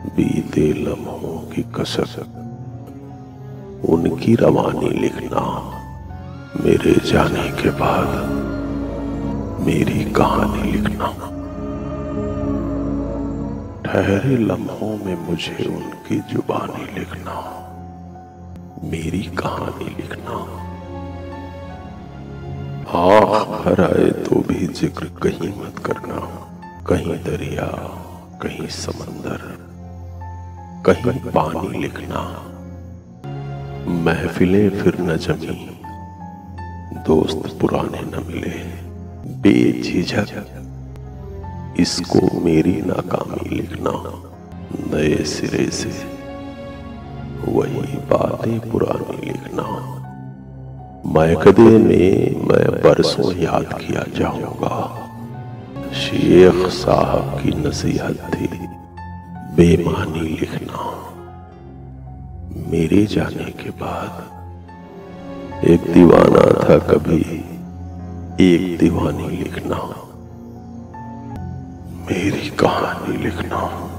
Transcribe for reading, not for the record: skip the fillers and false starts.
बीते लम्हों की कसरत, उनकी रवानी लिखना। मेरे जाने के बाद मेरी कहानी लिखना। ठहरे लम्हों में मुझे उनकी जुबानी लिखना। मेरी कहानी लिखना। आखिर आए तो भी जिक्र कहीं मत करना। कहीं दरिया, कहीं समंदर, कहीं पानी लिखना। महफिलें फिर न जमी, दोस्त पुराने न मिले। बेझिझक इसको मेरी नाकामी लिखना। नए सिरे से वही बातें पुरानी लिखना। मैकदे में मैं बरसों याद किया जाऊंगा। शेख साहब की नसीहत थी बेमानी लिखना। मेरे जाने के बाद एक दीवाना था कभी एक दीवानी लिखना। मेरी कहानी लिखना।